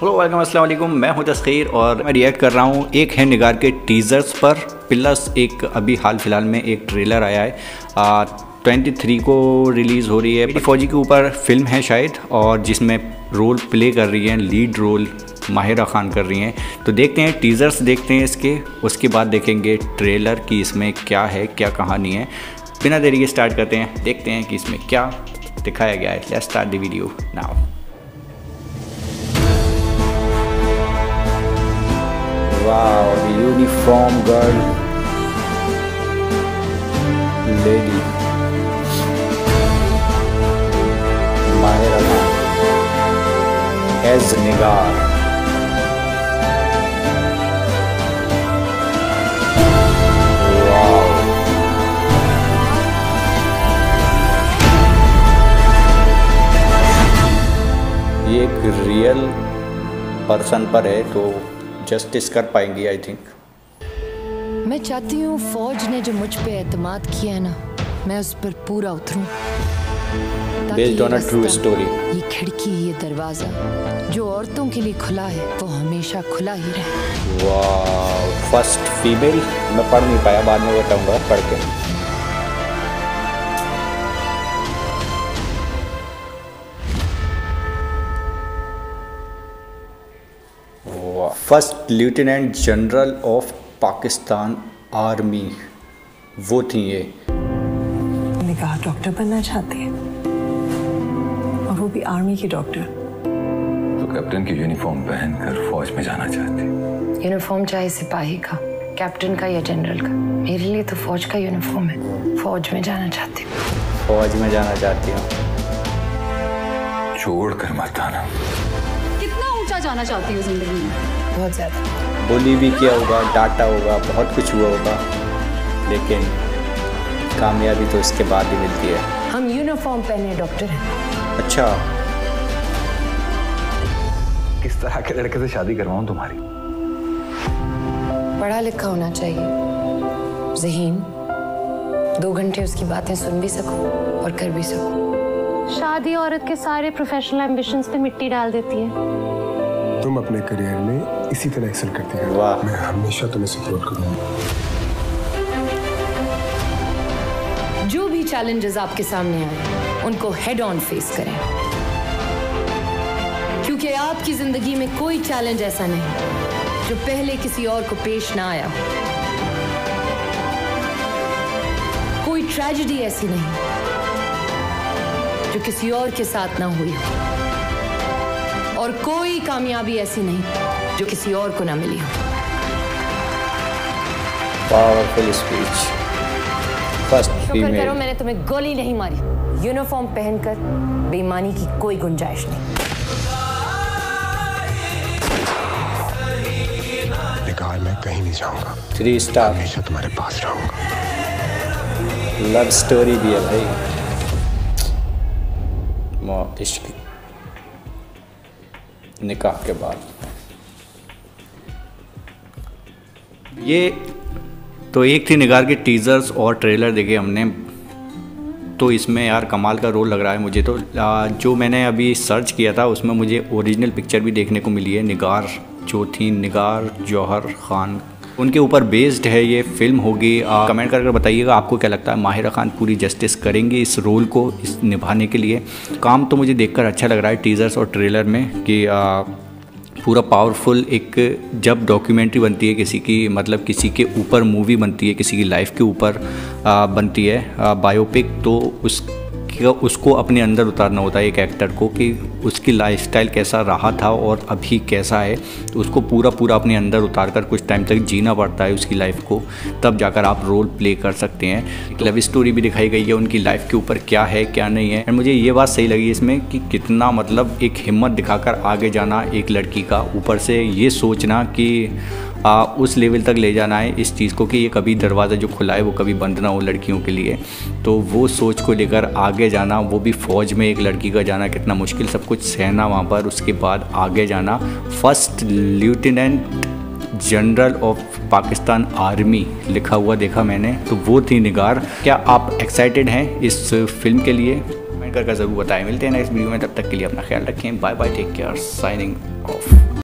Hello welcome अस्सलाम वालेकुम, मैं हूं तस्खीर और मैं रिएक्ट कर रहा हूं। एक है निगार के टीज़र्स पर, प्लस एक अभी हाल फिलहाल में एक ट्रेलर आया है 23 को रिलीज़ हो रही है। मेरी फ़ौजी के ऊपर फिल्म है शायद, और जिसमें रोल प्ले कर रही हैं, लीड रोल माहिरा खान कर रही हैं। तो देखते हैं, टीज़र्स देखते हैं इसके, उसके बाद देखेंगे ट्रेलर की इसमें क्या है, क्या कहानी है। बिना देरी के स्टार्ट करते हैं, देखते हैं कि इसमें क्या दिखाया गया है। Let's start the video now. Wow, the uniform girl lady Mahira Khan as Nigar. Wow. ये एक रियल पर्सन पर है तो जस्टिस कर पाएंगी आई थिंक। मैं चाहती हूँ फौज ने जो मुझ पे एतमाद किया है ना, मैं उस पर पूरा उतरूँ। Based on a true story. ये खिड़की, ये दरवाज़ा जो औरतों के लिए खुला है वो हमेशा खुला ही रहे। वाह, फर्स्ट फीमेल। मैं पढ़ नहीं पाया, बाद में बताऊंगा पढ़ के। First lieutenant general of Pakistan army वो थी ये। निगार डॉक्टर बनना चाहती है और वो भी आर्मी की डॉक्टर। तो कैप्टन की यूनिफॉर्म पहनकर फौज में जाना चाहती है। यूनिफॉर्म चाहे सिपाही का, कैप्टन का या जनरल का, मेरे लिए तो फौज का यूनिफॉर्म है। फौज में जाना चाहती हूँ। फौज में जाना चाहती हूँ। छोड़ कर मत आना। कितना ऊंचा जाना चाहती हूँ जिंदगी में? बहुत ज़्यादा। बोली भी किया होगा, डांटा होगा, बहुत कुछ हुआ होगा, लेकिन कामयाबी तो इसके बाद ही मिलती है। हम यूनिफॉर्म पहने डॉक्टर हैं। अच्छा, किस तरह के लड़के से शादी करवाऊं तुम्हारी? पढ़ा लिखा होना चाहिए, ज़हीन, 2 घंटे उसकी बातें सुन भी सकूं और कर भी सकूं। शादी औरत के सारे प्रोफेशनल एम्बिशंस पे मिट्टी डाल देती है। तुम अपने करियर में इसी तरह एक्सेल करती हो। वाह। मैं हमेशा तुम्हें सपोर्ट करूंगा। जो भी चैलेंजेस आपके सामने आए उनको हेड ऑन फेस करें, क्योंकि आपकी जिंदगी में कोई चैलेंज ऐसा नहीं जो पहले किसी और को पेश ना आया हो। कोई ट्रेजेडी ऐसी नहीं जो किसी और के साथ ना हुई हो, और कोई कामयाबी ऐसी नहीं जो किसी और को ना मिली हो। Powerful speech. फर्स्ट शुक्र फीमेल। करो मैंने तुम्हें गोली नहीं मारी। यूनिफॉर्म पहनकर बेईमानी की कोई गुंजाइश नहीं। निगार, मैं कहीं नहीं जाऊंगा। 3 स्टार। हमेशा तुम्हारे पास रहूंगा। लव स्टोरी भी है भाई, इश्क निकाह के बाद। ये तो एक थी निगार के टीज़र्स और ट्रेलर देखे हमने, तो इसमें यार कमाल का रोल लग रहा है मुझे। तो जो मैंने अभी सर्च किया था उसमें मुझे ओरिजिनल पिक्चर भी देखने को मिली है। निगार जो थी, निगार जौहर खान, उनके ऊपर बेस्ड है ये फिल्म होगी। कमेंट करके बताइएगा आपको क्या लगता है, माहिरा खान पूरी जस्टिस करेंगी इस रोल को इस निभाने के लिए? काम तो मुझे देखकर अच्छा लग रहा है टीज़र्स और ट्रेलर में कि पूरा पावरफुल एक, जब डॉक्यूमेंट्री बनती है किसी की, मतलब किसी के ऊपर मूवी बनती है, किसी की लाइफ के ऊपर बनती है बायोपिक, तो उसको अपने अंदर उतारना होता है एक एक्टर को कि उसकी लाइफस्टाइल कैसा रहा था और अभी कैसा है। तो उसको पूरा अपने अंदर उतार कर कुछ टाइम तक जीना पड़ता है उसकी लाइफ को, तब जाकर आप रोल प्ले कर सकते हैं। एक लव स्टोरी भी दिखाई गई है उनकी लाइफ के ऊपर, क्या है क्या नहीं है। एंड मुझे ये बात सही लगी इसमें कि कितना मतलब एक हिम्मत दिखाकर आगे जाना एक लड़की का, ऊपर से ये सोचना कि उस लेवल तक ले जाना है इस चीज़ को कि ये कभी दरवाज़ा जो खुला है वो कभी बंद ना हो लड़कियों के लिए। तो वो सोच को लेकर आगे जाना, वो भी फ़ौज में एक लड़की का जाना कितना मुश्किल, सब कुछ सहना वहाँ पर, उसके बाद आगे जाना। First lieutenant general of Pakistan army लिखा हुआ देखा मैंने, तो वो थी निगार। क्या आप एक्साइटेड हैं इस फिल्म के लिए? कमेंट करके ज़रूर बताएं। मिलते हैं नेक्स्ट वीडियो में, तब तक के लिए अपना ख्याल रखें। Bye bye, take care, signing. Of.